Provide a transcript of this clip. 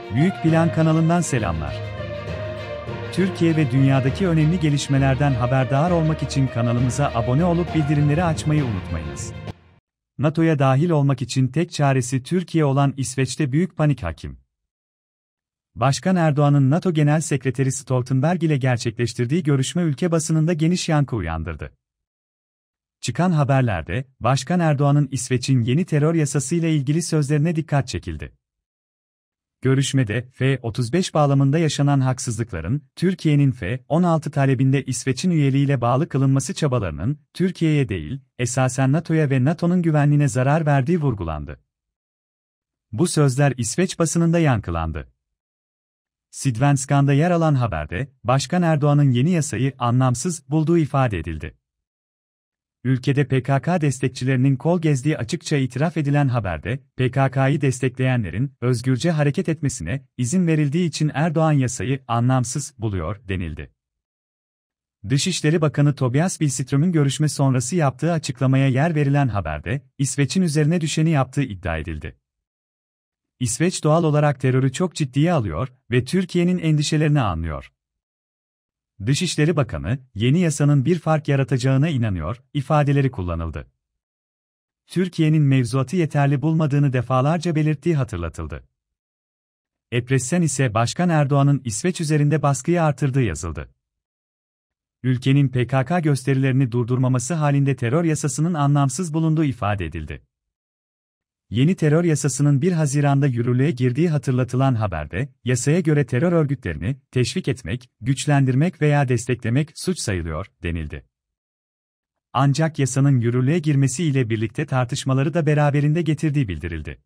Büyük Plan kanalından selamlar. Türkiye ve dünyadaki önemli gelişmelerden haberdar olmak için kanalımıza abone olup bildirimleri açmayı unutmayınız. NATO'ya dahil olmak için tek çaresi Türkiye olan İsveç'te büyük panik hakim. Başkan Erdoğan'ın NATO Genel Sekreteri Stoltenberg ile gerçekleştirdiği görüşme ülke basınında geniş yankı uyandırdı. Çıkan haberlerde, Başkan Erdoğan'ın İsveç'in yeni terör yasası ile ilgili sözlerine dikkat çekildi. Görüşmede, F-35 bağlamında yaşanan haksızlıkların, Türkiye'nin F-16 talebinde İsveç'in üyeliğiyle bağlı kılınması çabalarının, Türkiye'ye değil, esasen NATO'ya ve NATO'nun güvenliğine zarar verdiği vurgulandı. Bu sözler İsveç basınında yankılandı. Sydvenskan'da yer alan haberde, Başkan Erdoğan'ın yeni yasayı anlamsız bulduğu ifade edildi. Ülkede PKK destekçilerinin kol gezdiği açıkça itiraf edilen haberde, PKK'yı destekleyenlerin özgürce hareket etmesine izin verildiği için Erdoğan yasayı anlamsız buluyor denildi. Dışişleri Bakanı Tobias Billström'ün görüşme sonrası yaptığı açıklamaya yer verilen haberde, İsveç'in üzerine düşeni yaptığı iddia edildi. İsveç doğal olarak terörü çok ciddiye alıyor ve Türkiye'nin endişelerini anlıyor. Dışişleri Bakanı, yeni yasanın bir fark yaratacağına inanıyor, ifadeleri kullanıldı. Türkiye'nin mevzuatı yeterli bulmadığını defalarca belirttiği hatırlatıldı. Epressen ise Başkan Erdoğan'ın İsveç üzerinde baskıyı artırdığı yazıldı. Ülkenin PKK gösterilerini durdurmaması halinde terör yasasının anlamsız bulunduğu ifade edildi. Yeni terör yasasının 1 Haziran'da yürürlüğe girdiği hatırlatılan haberde, yasaya göre terör örgütlerini teşvik etmek, güçlendirmek veya desteklemek suç sayılıyor, denildi. Ancak yasanın yürürlüğe girmesi ile birlikte tartışmaları da beraberinde getirdiği bildirildi.